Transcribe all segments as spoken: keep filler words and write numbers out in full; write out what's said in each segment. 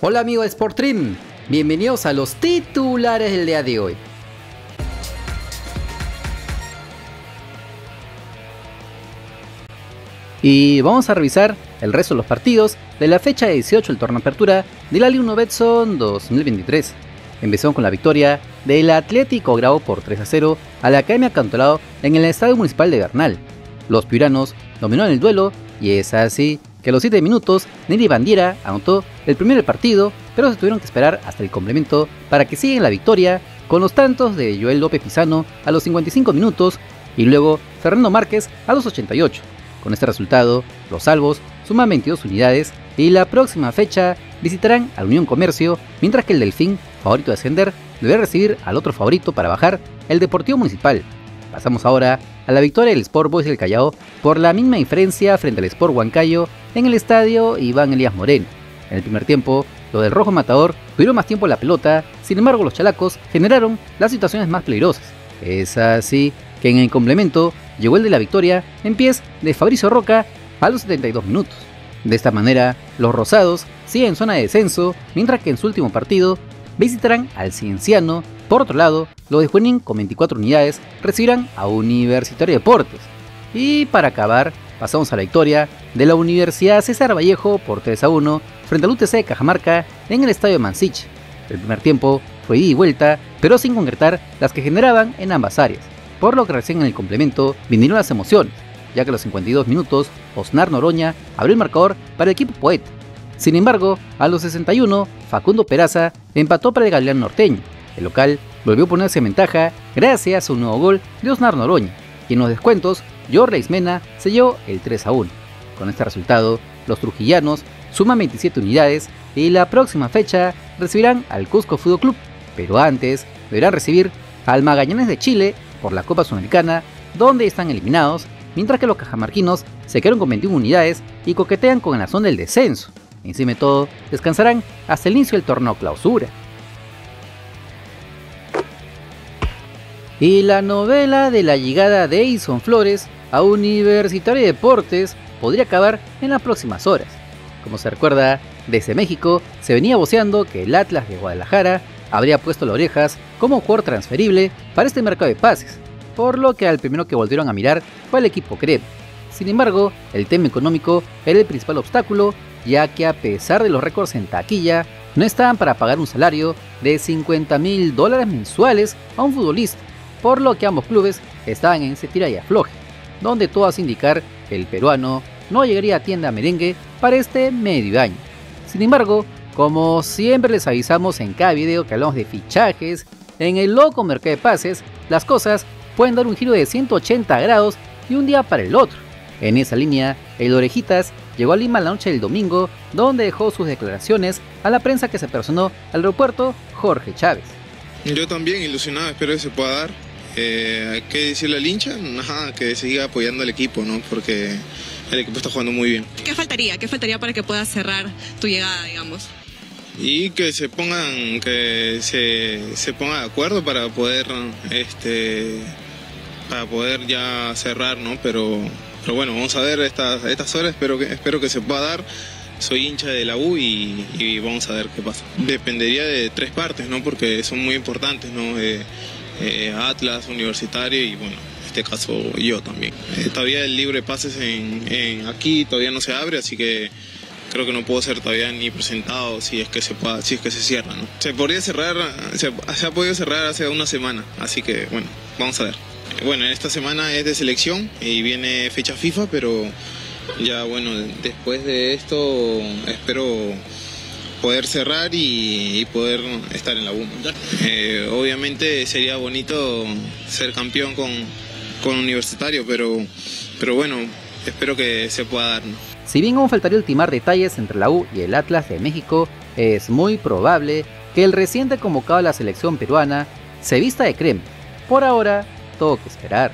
Hola amigos de Sportstream, bienvenidos a los titulares del día de hoy. Y vamos a revisar el resto de los partidos de la fecha dieciocho del torneo Apertura de la Liga uno Betson dos mil veintitrés. Empezamos con la victoria del Atlético Grau por tres a cero a la Academia Cantolao en el Estadio Municipal de Bernal. Los piuranos dominaron el duelo y es así que a los siete minutos Neri Bandiera anotó el primero del partido, pero se tuvieron que esperar hasta el complemento para que sigan la victoria con los tantos de Joel López Pizano a los cincuenta y cinco minutos y luego Fernando Márquez a los ochenta y ocho. Con este resultado, los salvos suman veintidós unidades y la próxima fecha visitarán al Unión Comercio, mientras que el Delfín, favorito de ascender, deberá recibir al otro favorito para bajar, el Deportivo Municipal. Pasamos ahora a la victoria del Sport Boys del Callao por la misma diferencia frente al Sport Huancayo en el estadio Iván Elías Moreno. En el primer tiempo, los del Rojo Matador tuvieron más tiempo la pelota, sin embargo los chalacos generaron las situaciones más peligrosas. Es así que en el complemento llegó el de la victoria en pies de Fabricio Roca a los setenta y dos minutos. De esta manera, los rosados siguen en zona de descenso, mientras que en su último partido visitarán al Cienciano. Por otro lado, los de Junín con veinticuatro unidades recibirán a Universitario de Deportes. Y para acabar, pasamos a la victoria de la Universidad César Vallejo por tres a uno frente al U T C de Cajamarca en el estadio Mansich. El primer tiempo fue ida y vuelta, pero sin concretar las que generaban en ambas áreas, por lo que recién en el complemento vinieron las emociones, ya que a los cincuenta y dos minutos Osnar Noroña abrió el marcador para el equipo Poeta. Sin embargo, a los sesenta y uno Facundo Peraza empató para el Galeán Norteño. El local volvió a ponerse en ventaja gracias a un nuevo gol de Osnar Noroña, y en los descuentos Jorge Ismena selló el tres a uno. Con este resultado, los trujillanos suman veintisiete unidades y la próxima fecha recibirán al Cusco Fútbol Club, pero antes deberán recibir al Magallanes de Chile por la Copa Sudamericana, donde están eliminados, mientras que los cajamarquinos se quedaron con veintiuna unidades y coquetean con la zona del descenso. Encima de todo, descansarán hasta el inicio del torneo Clausura. Y la novela de la llegada de Edison Flores a Universitario de Deportes podría acabar en las próximas horas. Como se recuerda, desde México se venía voceando que el Atlas de Guadalajara habría puesto las orejas como jugador transferible para este mercado de pases, por lo que al primero que volvieron a mirar fue el equipo Crema. Sin embargo, el tema económico era el principal obstáculo, ya que a pesar de los récords en taquilla, no estaban para pagar un salario de cincuenta mil dólares mensuales a un futbolista, por lo que ambos clubes estaban en ese tira y afloje, donde todo hace indicar que el peruano no llegaría a tienda merengue para este medio año. Sin embargo, como siempre les avisamos en cada video que hablamos de fichajes, en el loco mercado de pases, las cosas pueden dar un giro de ciento ochenta grados de un día para el otro. En esa línea, el Orejitas llegó a Lima la noche del domingo, donde dejó sus declaraciones a la prensa que se personó al aeropuerto Jorge Chávez. Yo también ilusionado, espero que se pueda dar. Eh, hay que decirle al hincha, nada, que siga apoyando al equipo, ¿no? Porque el equipo está jugando muy bien. ¿Qué faltaría? ¿Qué faltaría para que puedas cerrar tu llegada, digamos? Y que se pongan, que se, se pongan de acuerdo para poder, este, para poder ya cerrar, ¿no? Pero, pero bueno, vamos a ver estas, estas horas, espero que, espero que se pueda dar. Soy hincha de la U y, y vamos a ver qué pasa. Dependería de tres partes, ¿no? Porque son muy importantes, ¿no? Eh, eh, Atlas, Universitario y bueno, en este caso yo también. Eh, todavía el libre de pases en, en aquí todavía no se abre, así que creo que no puedo ser todavía ni presentado si es que se pueda, si es que se cierra, ¿no? Se podría cerrar, se, se ha podido cerrar hace una semana, así que bueno, vamos a ver. Bueno, esta semana es de selección y viene fecha FIFA, pero ya bueno, después de esto espero poder cerrar y, y poder estar en la U. Eh, obviamente sería bonito ser campeón con, con Universitario, pero, pero bueno, espero que se pueda dar, ¿no? Si bien aún faltaría ultimar detalles entre la U y el Atlas de México, es muy probable que el reciente convocado a la selección peruana se vista de crema. Por ahora, todo que esperar.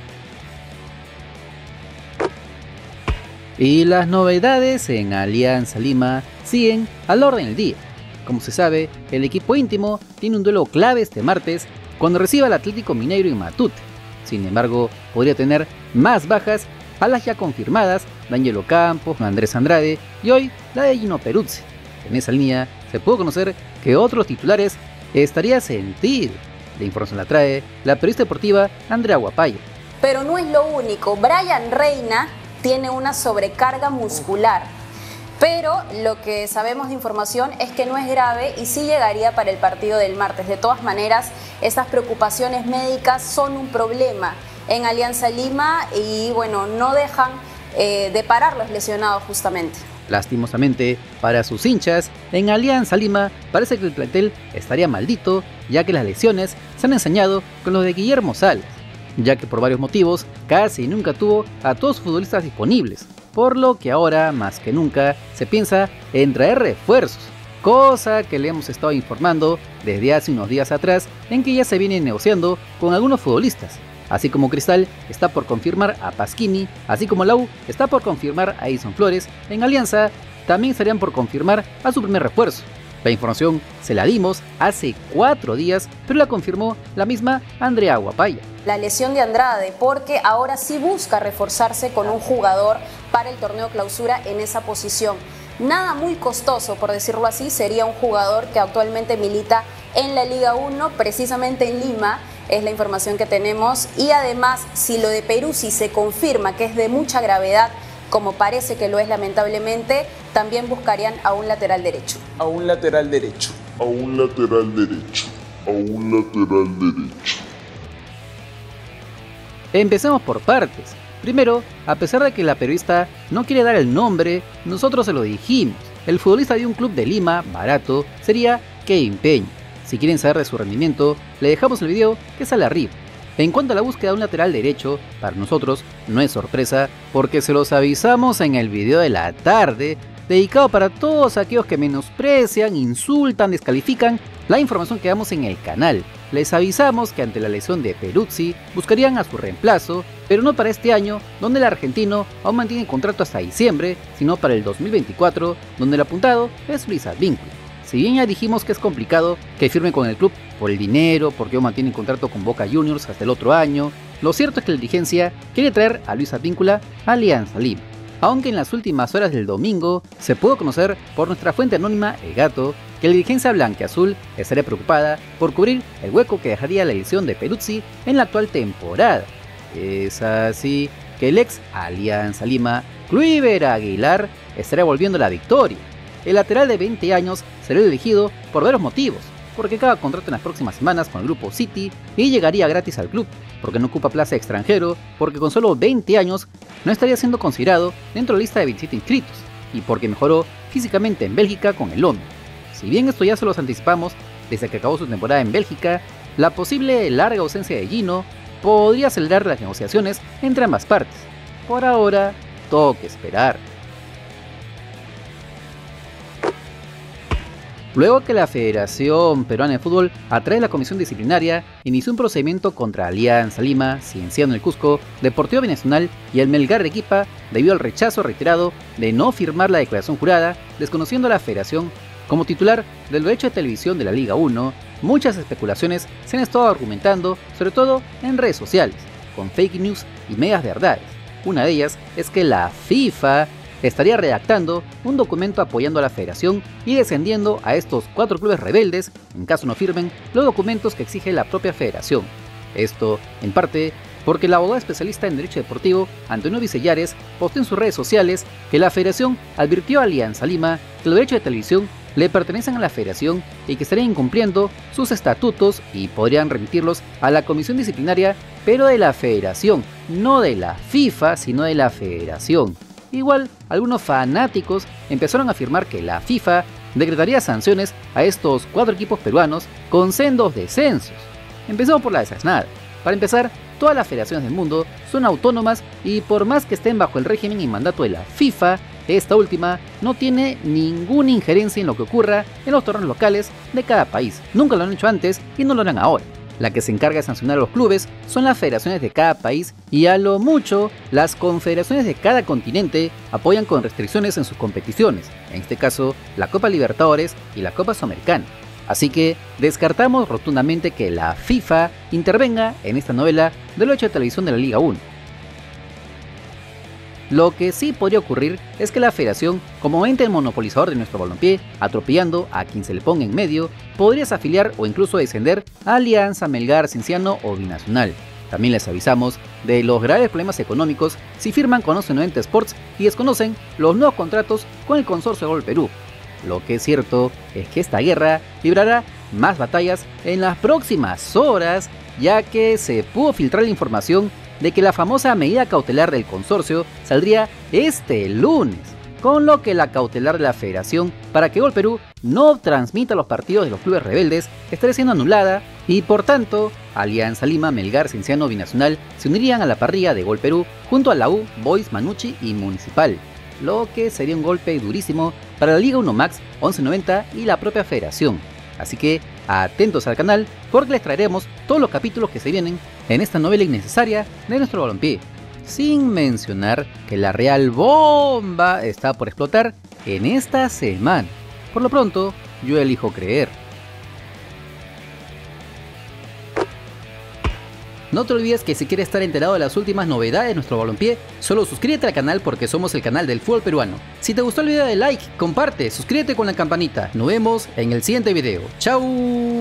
Y las novedades en Alianza Lima siguen al orden del día. Como se sabe, el equipo íntimo tiene un duelo clave este martes cuando reciba al Atlético Mineiro en Matute. Sin embargo, podría tener más bajas a las ya confirmadas de Angelo Campos, Andrés Andrade y hoy la de Gino Peruzzi. En esa línea se pudo conocer que otros titulares estaría sentido. La información la trae la periodista deportiva Andrea Guapaya. Pero no es lo único. Brian Reina tiene una sobrecarga muscular. Pero lo que sabemos de información es que no es grave y sí llegaría para el partido del martes. De todas maneras, estas preocupaciones médicas son un problema en Alianza Lima y bueno, no dejan eh, de parar los lesionados justamente. Lastimosamente, para sus hinchas, en Alianza Lima parece que el plantel estaría maldito, ya que las lesiones se han ensañado con los de Guillermo Salas, ya que por varios motivos casi nunca tuvo a todos sus futbolistas disponibles, por lo que ahora, más que nunca, se piensa en traer refuerzos, cosa que le hemos estado informando desde hace unos días atrás, en que ya se viene negociando con algunos futbolistas. Así como Cristal está por confirmar a Pasquini, así como la U está por confirmar a Edson Flores, en Alianza también estarían por confirmar a su primer refuerzo. La información se la dimos hace cuatro días, pero la confirmó la misma Andrea Guapaya. La lesión de Andrade, porque ahora sí busca reforzarse con un jugador para el torneo clausura en esa posición. Nada muy costoso, por decirlo así, sería un jugador que actualmente milita en la Liga uno, precisamente en Lima, es la información que tenemos. Y además, si lo de Peruzzi se confirma que es de mucha gravedad, como parece que lo es lamentablemente, también buscarían a un lateral derecho. A un lateral derecho. A un lateral derecho. A un lateral derecho. Empecemos por partes. Primero, a pesar de que la periodista no quiere dar el nombre, nosotros se lo dijimos. El futbolista de un club de Lima, barato, sería Kevin Peña. Si quieren saber de su rendimiento, le dejamos el video que sale arriba. En cuanto a la búsqueda de un lateral derecho, para nosotros no es sorpresa porque se los avisamos en el video de la tarde, dedicado para todos aquellos que menosprecian, insultan, descalifican la información que damos en el canal. Les avisamos que ante la lesión de Peruzzi buscarían a su reemplazo, pero no para este año, donde el argentino aún mantiene contrato hasta diciembre, sino para el dos mil veinticuatro, donde el apuntado es Luis Advíncula. Si bien ya dijimos que es complicado que firme con el club por el dinero, porque aún mantiene contrato con Boca Juniors hasta el otro año, lo cierto es que la dirigencia quiere traer a Luis Advíncula a Alianza Lima. Aunque en las últimas horas del domingo se pudo conocer por nuestra fuente anónima El Gato que la dirigencia blanquiazul estaría preocupada por cubrir el hueco que dejaría la lesión de Peruzzi en la actual temporada. Es así que el ex Alianza Lima, Kluivert Aguilar, estaría volviendo a la victoria. El lateral de veinte años será elegido por varios motivos, porque acaba contrato en las próximas semanas con el grupo City y llegaría gratis al club, porque no ocupa plaza de extranjero, porque con solo veinte años no estaría siendo considerado dentro de la lista de veintisiete inscritos, y porque mejoró físicamente en Bélgica con el Londres. Si bien esto ya se los anticipamos desde que acabó su temporada en Bélgica, la posible larga ausencia de Gino podría acelerar las negociaciones entre ambas partes. Por ahora, toca esperar. Luego que la Federación Peruana de Fútbol, a través de la Comisión Disciplinaria, inició un procedimiento contra Alianza Lima, Cienciano del Cusco, Deportivo Binacional y el Melgar de Arequipa debido al rechazo reiterado de no firmar la declaración jurada, desconociendo a la Federación como titular del derecho de televisión de la Liga uno, muchas especulaciones se han estado argumentando, sobre todo en redes sociales, con fake news y medias verdades. Una de ellas es que la FIFA estaría redactando un documento apoyando a la federación y descendiendo a estos cuatro clubes rebeldes en caso no firmen los documentos que exige la propia federación. Esto, en parte, porque el abogado especialista en derecho deportivo, Antonio Vicellares, posteó en sus redes sociales que la federación advirtió a Alianza Lima que los derechos de televisión le pertenecen a la federación y que estarían incumpliendo sus estatutos y podrían remitirlos a la comisión disciplinaria, pero de la federación, no de la FIFA, sino de la federación. Igual, algunos fanáticos empezaron a afirmar que la FIFA decretaría sanciones a estos cuatro equipos peruanos con sendos descensos. Empezamos por la desaznada. Para empezar, todas las federaciones del mundo son autónomas y por más que estén bajo el régimen y mandato de la FIFA, esta última no tiene ninguna injerencia en lo que ocurra en los torneos locales de cada país. Nunca lo han hecho antes y no lo harán ahora. La que se encarga de sancionar a los clubes son las federaciones de cada país y a lo mucho las confederaciones de cada continente apoyan con restricciones en sus competiciones, en este caso la Copa Libertadores y la Copa Sudamericana. Así que descartamos rotundamente que la FIFA intervenga en esta novela del derecho de televisión de la Liga uno. Lo que sí podría ocurrir es que la federación, como ente monopolizador de nuestro balompié, atropellando a quien se le ponga en medio, podría afiliar o incluso descender a Alianza, Melgar, Cienciano o Binacional. También les avisamos de los graves problemas económicos si firman con Once noventa Sports y desconocen los nuevos contratos con el consorcio Gol Perú. Lo que es cierto es que esta guerra librará más batallas en las próximas horas, ya que se pudo filtrar la información de que la famosa medida cautelar del consorcio saldría este lunes, con lo que la cautelar de la federación para que Gol Perú no transmita los partidos de los clubes rebeldes estaría siendo anulada y por tanto Alianza Lima, Melgar, Cienciano, Binacional se unirían a la parrilla de Gol Perú junto a la U, Boys, Manucci y Municipal, lo que sería un golpe durísimo para la Liga uno Max, Once noventa y la propia federación. Así que atentos al canal porque les traeremos todos los capítulos que se vienen en esta novela innecesaria de nuestro balompié. Sin mencionar que la real bomba está por explotar en esta semana. Por lo pronto, yo elijo creer. No te olvides que si quieres estar enterado de las últimas novedades de nuestro balompié, solo suscríbete al canal porque somos el canal del fútbol peruano. Si te gustó el video, dale like, comparte, suscríbete con la campanita. Nos vemos en el siguiente video. ¡Chao!